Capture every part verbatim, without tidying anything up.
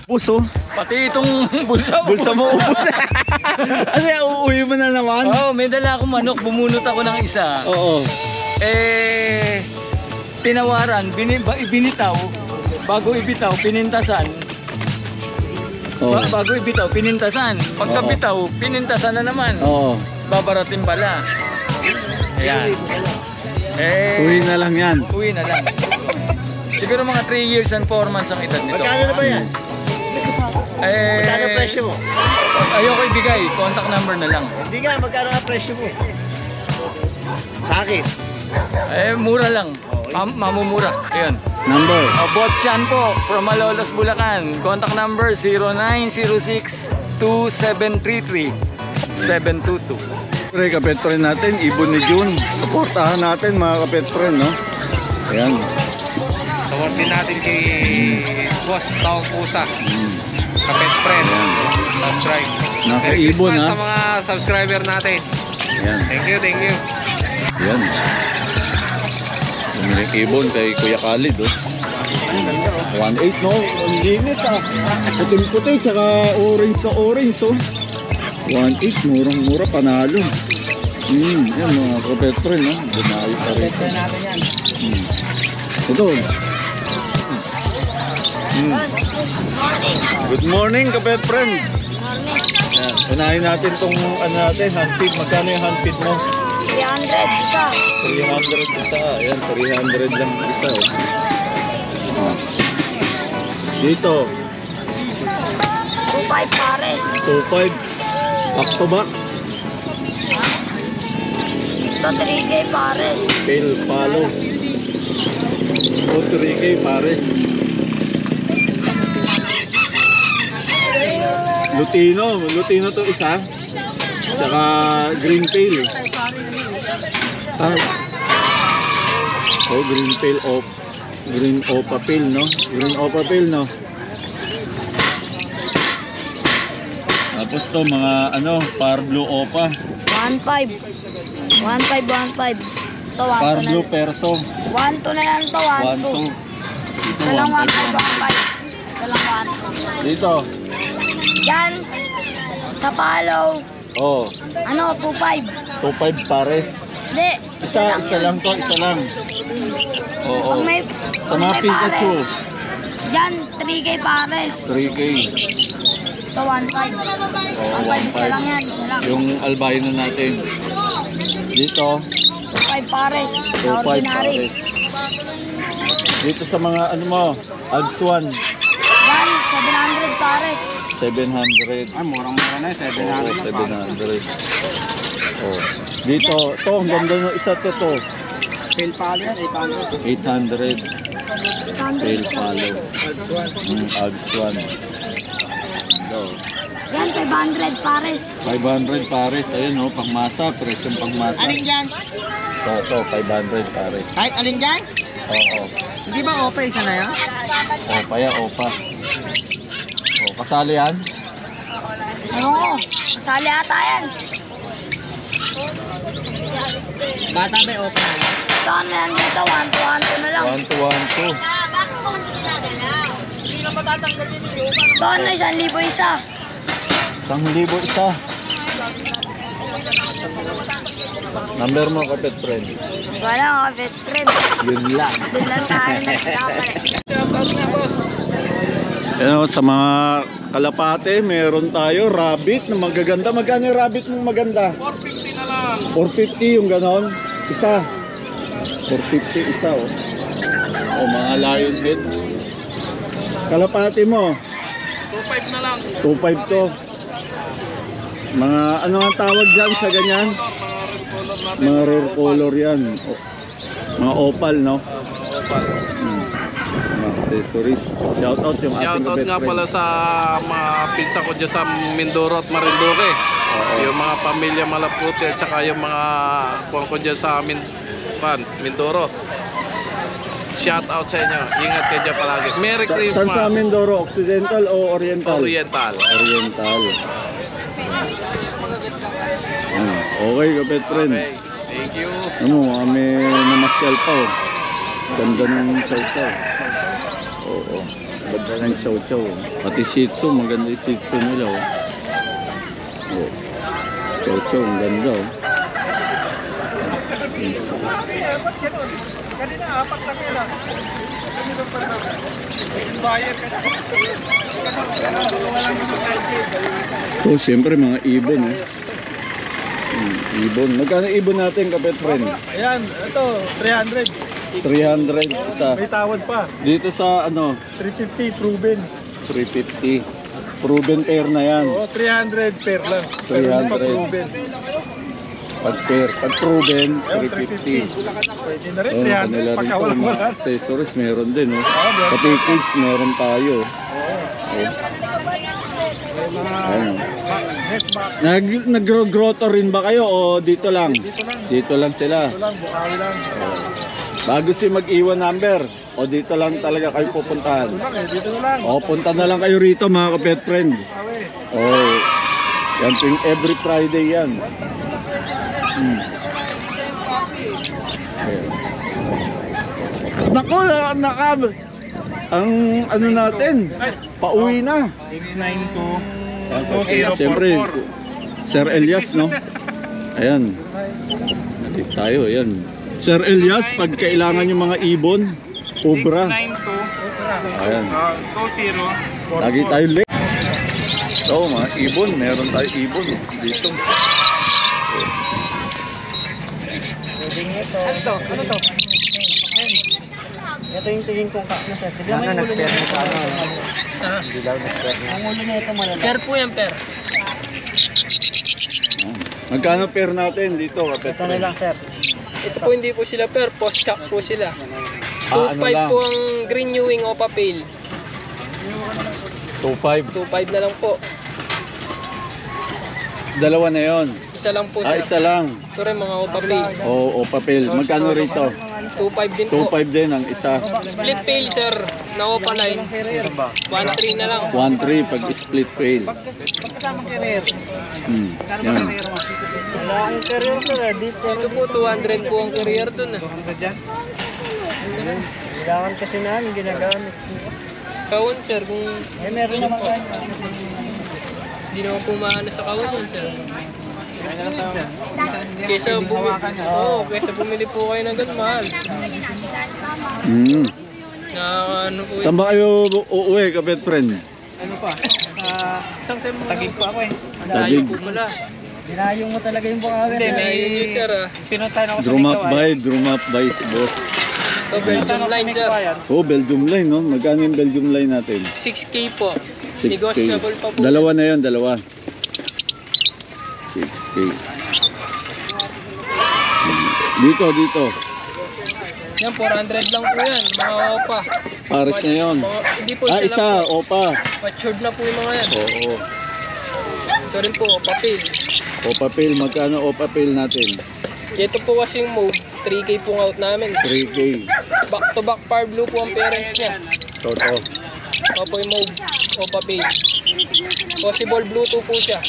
Puso. Pati itong bulsa mo. Bulsa mo ubos. Kasi uuwi mo na naman. Oo, oh, may dala akong manok. Bumunot ako ng isa. Oo. Eh, tinawaran, bin, binitaw. Bago ibitaw, pinintasan. Oo. Ba bago ibitaw, pinintasan. Pagkabitaw, pinintasan na naman. Oo. Babarating pala. Ayan. Eh, Uwi na lang yan. Uwi na lang. Siguro mga three years and four months ang edad nito. Magkano na ba yan? Eh, Magkano presyo mo? ayoko ibigay. Contact number na lang. Hindi nga, magkano ang presyo mo? Sa akin. Eh, mura lang. Mam mamumura. Ayan. Number. O, Bot Chan po, from Malolos, Bulacan. Contact number zero nine zero six two seven three three seven two two. Pre, kapet friend natin, ibon ni June. Suportahan natin mga kapet friend, no? Ayan. Tawarin natin kay Boss Tawang Pusa. Hmm. Kapet friend. Subscribe. Nakaibon, ha? Sa mga subscriber natin. Ayan. Thank you, thank you. Ayan. Yung ibon kay Kuya Khalid, oh. one eight, no? Ang linis, ah. Puting-puti, tsaka orange sa orange, oh. one eight, murang-mura, panalo. Hmm, yan mga kapet friend, no? Bumayo pa rin. Hmm. Ito. Hmm. Good morning, kapet friend. Yan. Unahin natin tong ano natin, handpid. Magkano yung handpid mo? three hundred isa. three hundred isa. Ayan, three hundred lang isa. Eh. Dito. two five pare. two five. Back to back. Ito three K pares. Tail palo. O three K pares. Lutino. Lutino to isa. Tsaka green tail. Ah. Oh, green tail op. Green opa tail, no? Green opa tail, no? Tapos to mga ano, par blue opa. one five. one five, one five. Ito one Par two na. blue perso. one two na lang to, one one two. two. Dito Ito lang one five, one one five. Ito lang one two. Dito. Yan. Sa palo. Oh, Ano, two five. two five pares. Hindi. Isa, isa lang to, isa lang. Oo. Pag may, Sa pag mga may Pikachu, pares. Yan, three K pares. three K. Ito one five. Oo, one five, isa lang yan, isa lang. Yung albino natin. Dito, two five pares. two Sa five ordinary. pares. Dito sa mga ano mo, Ads one, Yan, seven hundred pares. seven hundred. Ah, murang-mura na, seven Oo, hundred. seven hundred. Oh. Dito, to, ang ganda ng isa to to. Fail palo yan, eight hundred. eight hundred. eight hundred. Tail follow. Mm, Ads one. Hello. Yan, five hundred pares. five hundred pares. Ayun oh, pangmasa. Presyong pangmasa. Alin dyan? To, to, five hundred pares. Kahit alin dyan? Oo. Hindi ba opa isa na yan? Opa ya, opa. O, kasali yan? Oo, kasali ata yan. Bata ba opa na yan? Ito ano yan dito, one to one to na lang. one two one two. Ito ano, isang libo isa. Isang libo isa. Number mo, kapet friend. Wala ako, best friend. Yun lang. Doon lang tayo nagkakala. Shoutout nga, boss. Yan o, sa mga kalapate, meron tayo rabbit na magaganda. Magkano yung rabbit mong maganda? four fifty na lang. four fifty yung ganon. Isa. four fifty isa o. O, mga lion head. Kalapate mo, two five na lang. two five to. Mga ano ang tawag dyan sa ganyan? Mga red color natin. Mga rare color yan. O, mga opal, no? Opal. Hmm. Mga accessories. Shout out yung ating Shoutout kapit nga friend. pala sa mga pinsa ko dyan sa Mindoro at Marinduque. Oo. Yung mga pamilya Malaputi at saka yung mga kuwan ko dyan sa Min Pan, Mindoro. Shoutout sa inyo. Ingat kayo dyan palagi. Merry Sa, Christmas. saan sa Mindoro? Occidental o Oriental? Oriental. Oriental. Yan. Okay, kapit friend. Okay. Thank you. Ano, kami namasyal pa oh. Ganda ng chow-chow. Oo. Ganda ng chow chow. Pati shih tzu, maganda yung shih tzu nila. Oh. Oh. Chow chow, ang ganda. Oh. Yes. Ito, siyempre mga ibon. Eh. Hmm, ibon. Magkano ibon natin, kapet friend? Ayan, ito, three hundred. three hundred sa May tawad pa. dito sa ano three fifty proven. three fifty proven pair na yan. Oo, three hundred pair lang. three Pero hindi pa hundred. proven. Pag pair pag proven Ayun, three fifty. Pwede na rin, Oh, three kanila hundred. rin Pagka to, walang mga wala. accessories meron din, no? Oo, meron. Pati kids meron tayo. May mga Ayun. box, net box. Nag nagro-grotto rin ba kayo o dito lang? Dito lang. Dito lang sila. Ito lang, bukawi lang. Bago si mag-iwan number o dito lang talaga kayo pupuntahan. Ito lang eh, dito na lang. O punta na lang kayo rito, mga kapet friend. Bukawi. Oh. Yan tuwing every Friday yan. Hmm. Ayan. Naku, na- nakab. Ang ano natin, pauwi na. nine two Siyempre, Sir Elias, no? Ayan. Dito tayo, ayan. Sir Elias, pag kailangan yung mga ibon, obra. two Ayan. two zero Lagi tayo late. So, mga ibon, meron tayo ibon dito. Ano to? Ano to? Ito yung tingin kong kak na set. Bigla may ulo nito sa ano. Bigla nag-pair na. Ang ulo nito malala. Per po yan, per. Magkano pair natin dito, kapet? Ito na lang sir. Ito po hindi po sila per, post-cock po sila. Ah, ano two five lang? po ang green new wing Opa Pale. two five. two five na lang po. Dalawa na yon. Isa lang po Ah, sir. isa lang. Ito rin mga Opa Pale. O, o papel. Magkano rito? two five din two po. five din ang isa. Split Pale sir, na Opa line. one three na lang. one three pag split fail. Pagkasamang career. Hmm. Yan. Wala akong career sir. Dito. Ito po, two hundred po ang career dun. ah. Kailangan kasi namin ginagamit. Kawan sir, kung Eh meron naman tayo. hindi naman po maano sa kawan yun sir. Kesa bumili, oh, kesa bumili po kayo ng ganun mahal. Hmm. Na ano po Saan ba kayo uuwi, kapet friend? Ano pa? Sa isang sem tagig pa ako eh. Layo po pala. Dinayong mo talaga yung bukawi. Hindi, may sir ah. Pinuntahan ako sa Drum up Ikaw, by, drum up by, boss. So, Belgium line sir. Oh, Belgium line, no? Magkano yung Belgium line natin? six K po. six K. Negotiable pa po. Dalawa na yun, dalawa. six K. Dito, dito. Yan, four hundred lang po yan. Mga opa. Pares na yun. Mga, hindi po Ah, sila isa, opa. matured na po yung mga yan. Oo. Ito rin po, papel. Opa pill, magkano opa pill natin? Ito po kasing mode, three K po out namin. three K. Back to back par blue po ang parents niya. Toto. Opo yung mode, opa pay. Possible Bluetooth po siya.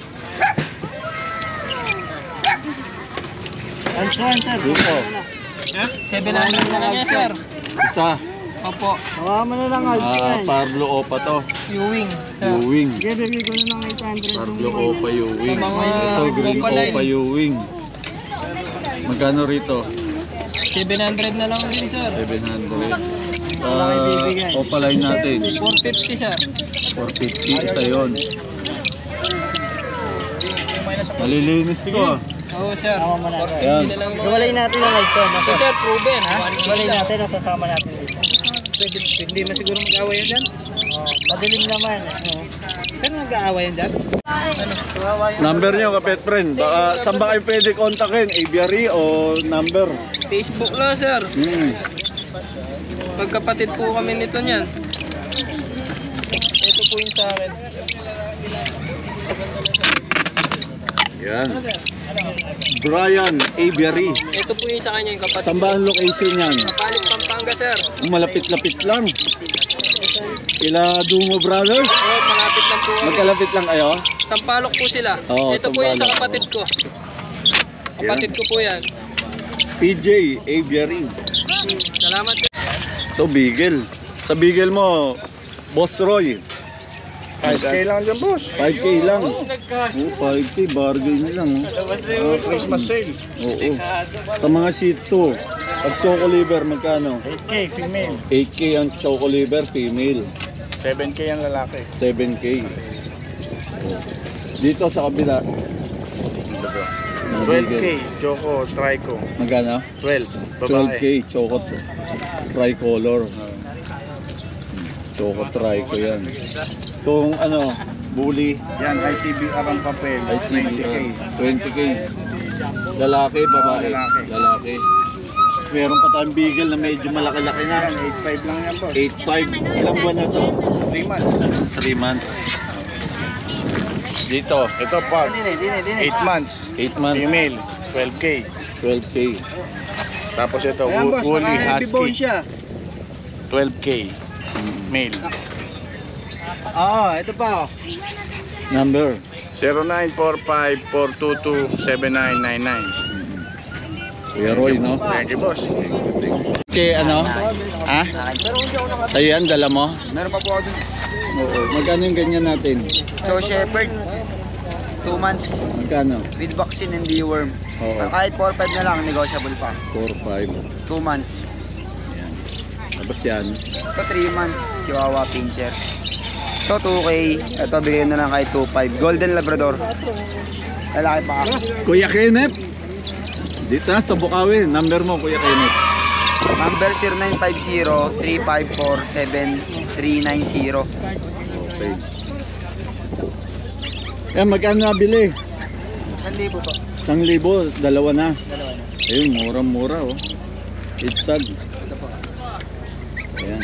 Ano sir? Dito. seven hundred na lang yan sir. Isa. Opo, Hawa mo na lang Ah, Pablo Opa to. U-wing. U-wing. Sige, bigay ko na lang eight hundred. Pablo Opa U-wing. Sa mga Ito, Green Opa line. Opa U-wing. Magkano rito? seven hundred na lang din sir. seven hundred. Sa Opa line natin. four fifty sir. four fifty. Isa yun. Malilinis to ah. Oo sir, four Yan. fifty na lang mga. Iwalay natin ang ito. So sir, proven. Iwalay natin ang sasama natin dito. Pwede, hindi mo siguro mag-aaway yan dyan? Oh, madilim naman. Oh. Pero mag-aaway yan dyan? Number nyo, kapet friend. Baka, saan ba kayo pwede kontakin? Aviary o number? Facebook lang sir. Hmm. Magkapatid po kami nito niyan. Ito po yung sa akin. Yan. Brian Aviary. Ito po yung sa kanya yung kapatid. Saan ba ang location yan? Palit Pampanga sir. Malapit-lapit lang. Ila Dungo Brothers? Oo, malapit lang po kami. Magkalapit lang kayo? Sampalok po sila. Oo, Ito po yung sa Sampalok. kapatid ko. Kapatid ko po yan. P J Aviary. Hmm, salamat sir. So, Beagle. Sa Beagle mo, Boss Roy. five K lang dyan, boss. five K lang. Oh, five K, bargain lang. Oh. Ah, Christmas sale. Oo. Sa mga Shih Tzu, pag Choco Liver, magkano? eight K, female. eight K ang Choco Liver, female. seven K ang lalaki. seven K. Dito sa kabila. twelve K, Choco, Trico. Magkano? twelve, twelve babae. K, Choco Tricolor. Choco Trico yan. Itong ano, Bully, Yan, I C B R ang papel. I C twenty K. twenty K. Lalaki, babae. Lalaki. Lalaki. Tapos meron pa tayong Beagle na medyo malaki-laki na. Yan, eight five lang yan, boss. eight five. Ilang buwan na to? three months. three months. Dito, Ito pa, eight months. eight months, Female, twelve K. twelve K. Tapos ito, Wo- Woolly Husky, twelve K. Male. Oo, ito pa. Number. zero nine four five four two two seven nine nine nine. Kuya Roy, no? Thank you, boss. Okay, ano? Ha? Sa'yo yan, dala mo? Meron pa po ako dun. Oo. Magkano yung ganyan natin? So, Shepherd, two months Magkano? with vaccine and deworm. Oo. Kahit four five na lang, negotiable pa. four five. two months. Ayan. Tapos yan. Ito three months, Chihuahua Pincher. Ito two K, ito bigyan na lang kahit two five. Golden Labrador. Lalaki pa ako. Kuya Kenneth. Dito na sa Bukawi. Number mo, Kuya Kenneth. Number zero nine five zero three five four seven three nine zero. Okay. Yan, magkano nabili? one thousand po. isang libo, dalawa na. Dalawa na. Ayun, murang-mura oh. Itag. Ito po. Ayan.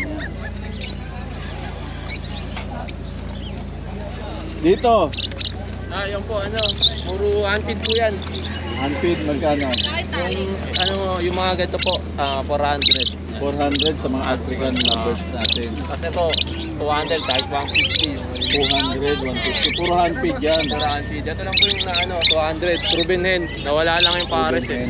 Dito, Ah, yan po, ano, puro unfeed po yan. unfeed, magkano? Yung, ano, yung mga ganito po, ah, four hundred. four hundred sa mga African lovers natin. Kasi ito, two hundred, kahit one fifty. two hundred, one fifty. Puro handfead yan. Puro unfeed. Ito lang po yung na, ano, two hundred. Proven hen. Nawala lang yung pares eh.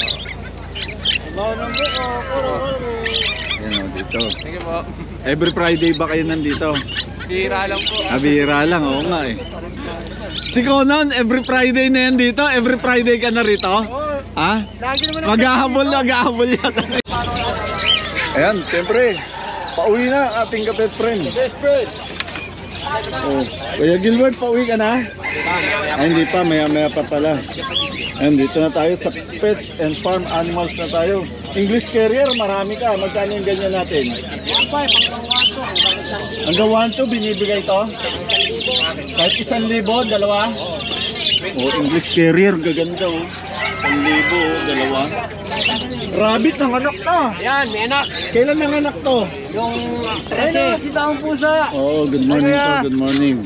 Ayan o, dito. Sige po. Every Friday ba kayo nandito? Bira lang po. Abira lang, oo nga eh. Si Conan, every Friday na yan dito? Every Friday ka na rito? Ha? Lagi naman Maghahabol, maghahabol yan. Ayan, siyempre, pauwi na ang ating kapet friend. Best friend. Oh. Kuya Gilbert, pauwi ka na? Ay, hindi pa, maya maya pa pala. Ayan, dito na tayo sa pets and farm animals na tayo. English Carrier, marami ka. Magkano yung ganyan natin? Hanggang one to, binibigay ito? Kahit isang libo, dalawa? Oh, English Carrier, gaganda oh. Isang libo, oh, dalawa. Rabbit, nanganak na. Yan, may anak. Kailan nanganak to? Yung Ayun, si Taong Pusa. Oh, good morning to, good morning.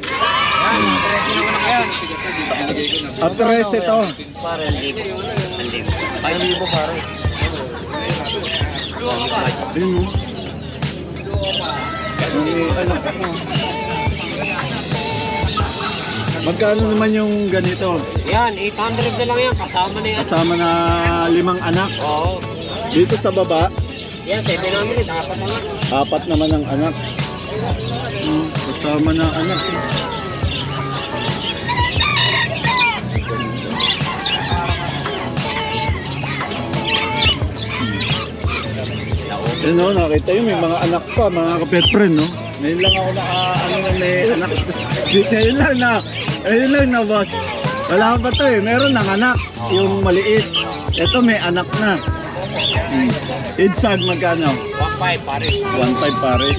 At tres ito. five libo pare. Ayun oh. May anak ako. Magkano naman yung ganito? Yan, eight hundred na lang yan. Kasama na yan. Kasama na limang anak. Oo. Dito sa baba, Yan, seven hundred. Dapat na nga. apat naman ang anak. Hmm, kasama na anak. Yun o, nakita yun, may mga anak pa, mga kapet friend, no? Ngayon lang ako naka, ano na may anak. Ngayon lang na, ngayon lang na, boss. Wala pa to eh, meron ng anak, yung maliit. Ito may anak na. Hmm. Idsag magkano? one five, pares. one five pares.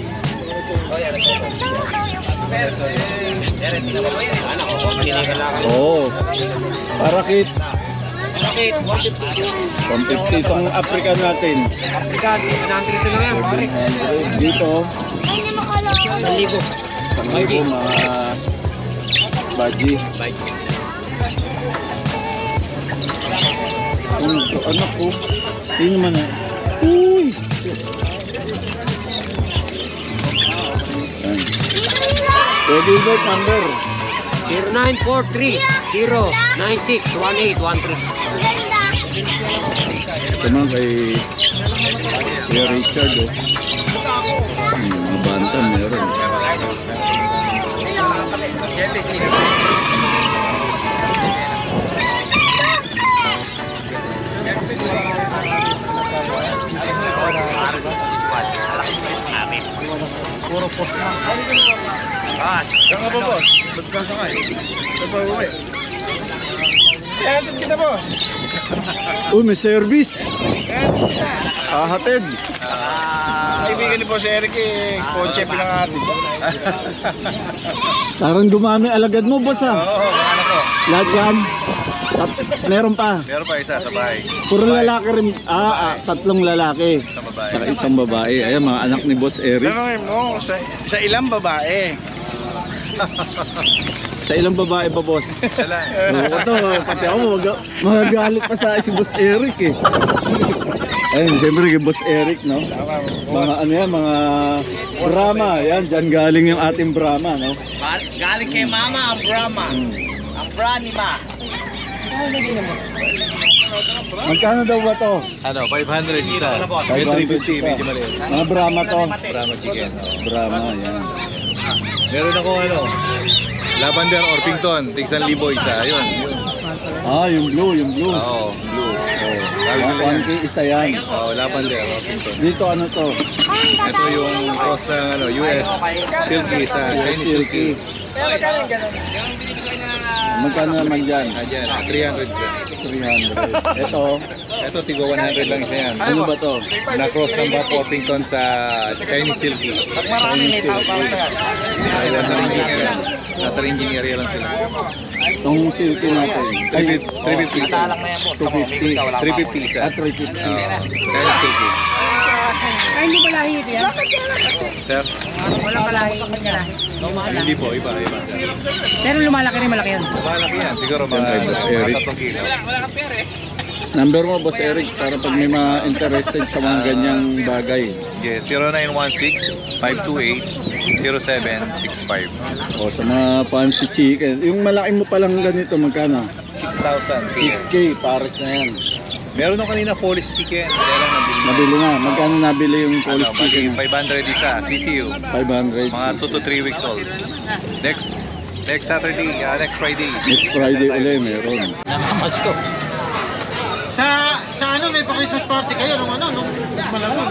Anak ko, pinigil lang. Oo. Oh, parakit. Bakit? one fifty. one fifty itong African natin. African, seven hundred na lang yan, pares. Dito, one libo. isang libo mga baji. Ano to? Anak ko. Tingnan naman eh. Uy! Yan. Pwede ba number? zero nine four three zero nine six one eight one three. Ito naman kay Kuya Richard oh. Hmm, mga banta meron. Puro post na. Ah, saan ka ba, boss? Ba't ka sakay? Saan pa uwi? Eh, hatid kita, boss. Uy, may service. Hahatid. Kaibigan ni Boss Eric eh, kotse pinangatid. Parang dumami alagad mo, boss ah. Oo, ano ko? Lahat yan. Tat meron pa. Meron pa isa sa bahay. Puro lalaki rin. Ah, ah, tatlong lalaki. Sa babae. Saka isang babae. Ayan, mga anak ni Boss Eric. Tanongin mo, sa, sa ilang babae? Sa ilang babae ba, boss? Wala. Oo, to. Pati ako, mag magagalit pa sa si Boss Eric eh. Ayun, siyempre kay Boss Eric, no? Mga ano yan, mga Brahma. Yan, dyan galing yung ating Brahma, no? Galing kay mama ang Brahma. Ang Branima. Magkano daw ba to? Ano, five hundred isa. five fifty, medyo maliit. Mga Brahma to. Brahma chicken. Brahma, yan. Meron ako ano, Lavender Orpington, tigsan libo isa. Ayun. Ah, yung blue, yung blue. Oo, blue. Oh, one K isa yan. Oo, Lavender Orpington. Dito ano to? Ito yung cross ng ano, U S Silky sa Chinese Silky. Magkano naman dyan? Ayan, three hundred isa. three hundred. Ito, Ito, tigo one hundred lang isa yan. ano ba to? Na-cross ng Bat Orpington sa Chinese Silky. Marami may tao pa ako. Ay, nasa ringing area. Nasa ringing area lang sila. Itong silky natin. three fifty isa. two fifty. three fifty isa. At three fifty. Oo, Chinese Silky. Ay, hindi pala hihit yan. Sir? Wala pala hihit niya. Hindi po, iba, iba. Pero lumalaki rin, malaki yan. Malaki yan, siguro mga Yan kay Boss Eric. tatlong kilo. Number mo, Boss Eric, para pag may mga interested sa mga ganyang bagay. Yes, zero nine one six, five two eight, zero seven six five. O sa mga fancy chicken. Yung malaki mo palang ganito, magkano? six thousand. six K, pares na yan. Meron nung kanina polish chicken. Kaya lang nabili. Nabili na. Magkano nabili yung Ano, polish bali chicken? five hundred isa, C C U. five hundred. Mga two to three weeks old. Next next Saturday, uh, next Friday. Next Friday ulit, meron. Nakamas ko. Sa sa ano may pa-Christmas party kayo nung ano nung malamang.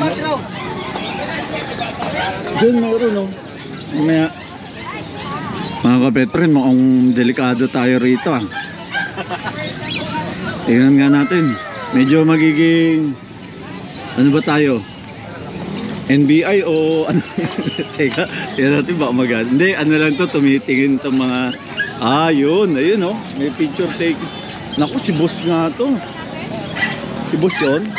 Diyan meron, no? Mamaya. Mga kapetren, mukhang delikado tayo rito, ah. Tingnan nga natin. Medyo magiging... Ano ba tayo? N B I o ano? Teka, tingnan natin baka maganda. Hindi, ano lang to, tumitingin itong mga... Ah, yun. Ayun, oh. May picture take. Naku, si boss nga to. Si boss yun.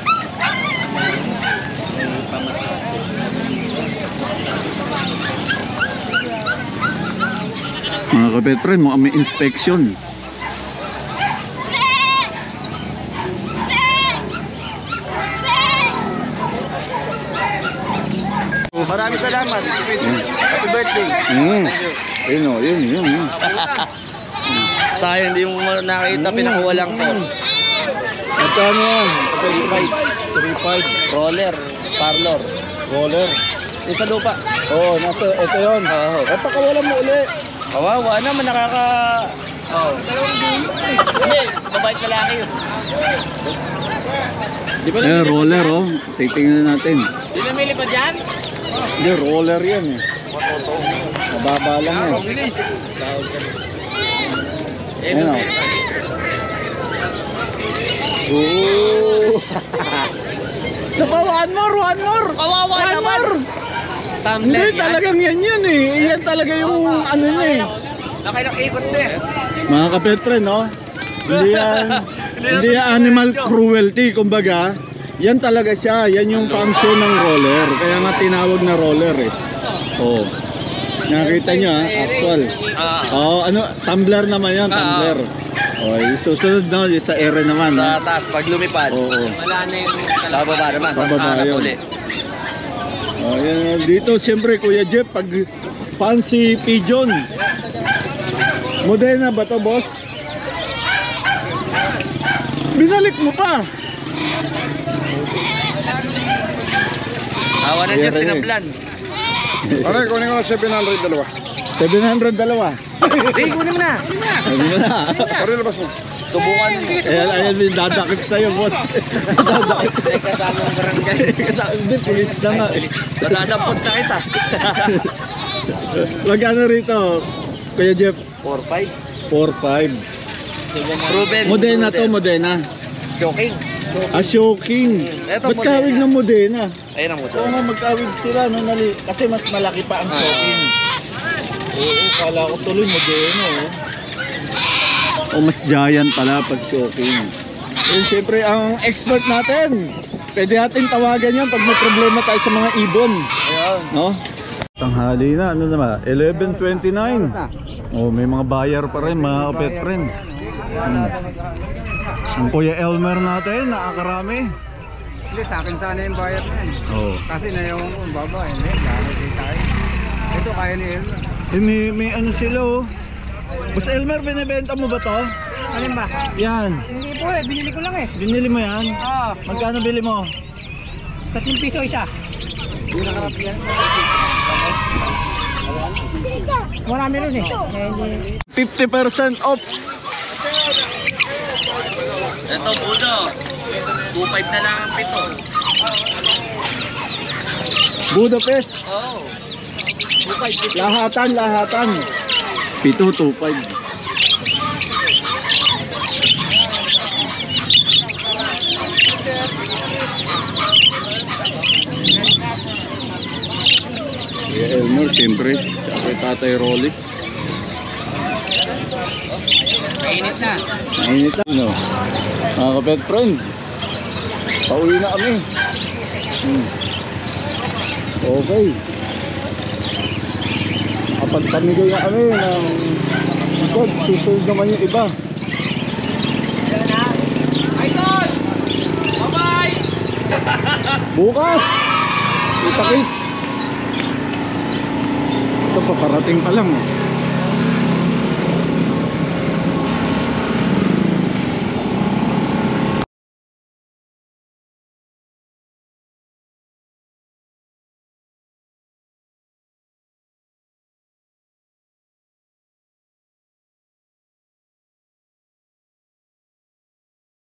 Mga kapetren, mukhang may inspection. Maraming salamat. Happy birthday. Mm. Yun, oh, yun, yun, yun. Sayang hindi mo nakita, pinakuha lang ko. Magkano yan? three five. three five. Roller, parlor. Roller. Yung sa lupa. Oo, oh, nasa, ito yun. Oo. Eh, pakawalan mo uli. Kawawa naman, nakaka... Oo. Hindi, mabait na laki yun. Eh, roller, oh. Titingnan natin. Di namili pa dyan? Hindi, roller yan, eh. Mababa lang yan. Ayan, oh. Oo. Isa pa, one more, one more. Kawawa One naman. more. Hindi, talagang yan yun, eh. Yan talaga yung ano niya, eh. Nakailang ikot na eh. Mga kapet friend, no? Hindi yan, hindi yan animal cruelty, kumbaga. Yan talaga siya, yan yung function ng roller. Kaya nga tinawag na roller, eh. Oo. Nakita nyo, ha? Actual. Oo, ano, tumbler naman yan, tumbler. Okay, susunod na, sa ere naman, Sa ha? taas, pag lumipad. Oo. Wala na yung... Sa baba naman, Sa tapos baba hanap yun. ulit. Oh, yan, dito, siyempre, Kuya Jeff, pag fancy pigeon. Moderna ba to, boss? Binalik mo pa. Awa na Ayan, Diyos, ayan. sinablan. Pare, kunin ko na seven hundred dalawa. seven hundred dalawa. Sige, kunin mo na. Ano mo na? Pare labas mo. Subukan mo. Ayan, ayan, may dadakip sa'yo, boss. Dadakip. Kasama ang barangay. Kasama, hindi, pulis na nga. Nadadampot na kita. Magkano rito, Kuya Jeff? four five. four five. Proven. Modena to, Modena. Shocking. Ah, shocking. Eto, Ba't kawig ng Modena? Ayun ang motor. Oo nga, magkawig sila, no, nali. Kasi mas malaki pa ang shocking. Oo, kala ko tuloy Modena, oh. O mas giant pala pag shocking. And syempre ang expert natin. Pwede natin tawagan yan pag may problema tayo sa mga ibon. Ayun. No? Tanghali na, ano naman? eleven twenty-nine. Oh, may mga buyer pa rin, mga pet friend. Hmm. Ang Kuya Elmer natin, nakakarami. Hindi, sa akin sana yung buyer na yan. Oh. Kasi na yung baba, hindi, gamit din tayo. Ito kaya ni Elmer. Eh, may, may ano sila, oh. Boss Elmer, binibenta mo ba to? Alin ba? Yan. Hindi po eh, binili ko lang eh. Binili mo yan? Oo. Magkano bili mo? Tatlong piso isa. Marami rin eh. fifty percent off. Ito, Budo. two five na lang ang pito. Budapest. Oo. Lahatan, lahatan. Pito, two five. Kuya Elmer, siyempre. Tsaka kay Tatay Rolly. Mainit na. Mainit na, no? Mga kapet friend, pauwi na kami. Hmm. Okay. Kapag pamigay na kami ng ikot, susunod naman yung iba. Idol! Bye-bye! Bukas! Kita-kits! Ito pa, parating pa lang.